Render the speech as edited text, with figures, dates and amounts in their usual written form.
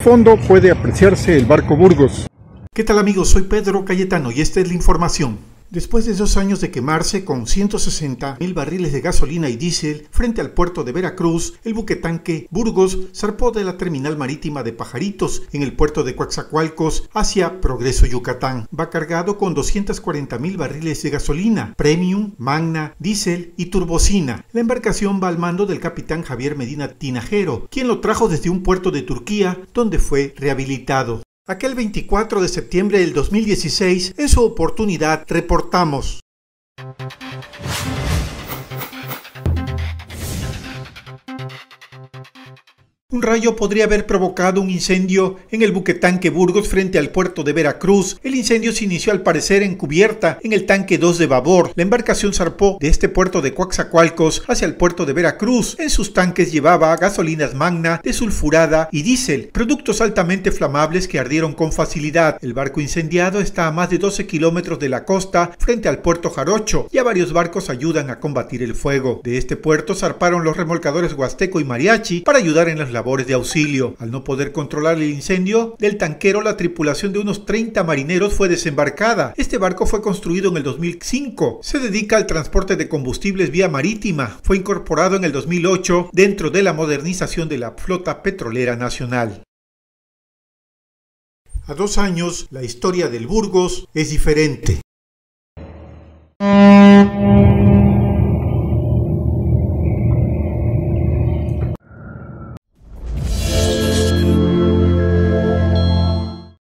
Fondo puede apreciarse el barco Burgos. ¿Qué tal amigos? Soy Pedro Cayetano y esta es la información. Después de 2 años de quemarse con 160.000 barriles de gasolina y diésel frente al puerto de Veracruz, el buquetanque Burgos zarpó de la terminal marítima de Pajaritos en el puerto de Coatzacoalcos hacia Progreso, Yucatán. Va cargado con 240.000 barriles de gasolina, premium, magna, diésel y turbocina. La embarcación va al mando del capitán Javier Medina Tinajero, quien lo trajo desde un puerto de Turquía, donde fue rehabilitado. Aquel 24 de septiembre del 2016, en su oportunidad, reportamos. Un rayo podría haber provocado un incendio en el buquetanque Burgos frente al puerto de Veracruz. El incendio se inició al parecer en cubierta en el tanque 2 de babor. La embarcación zarpó de este puerto de Coatzacoalcos hacia el puerto de Veracruz. En sus tanques llevaba gasolinas magna, desulfurada y diésel, productos altamente flamables que ardieron con facilidad. El barco incendiado está a más de 12 kilómetros de la costa frente al puerto Jarocho. Ya varios barcos ayudan a combatir el fuego. De este puerto zarparon los remolcadores Huasteco y Mariachi para ayudar en las labores de auxilio. Al no poder controlar el incendio del tanquero, la tripulación de unos 30 marineros fue desembarcada. Este barco fue construido en el 2005. Se dedica al transporte de combustibles vía marítima. Fue incorporado en el 2008 dentro de la modernización de la flota petrolera nacional. A 2 años, la historia del Burgos es diferente.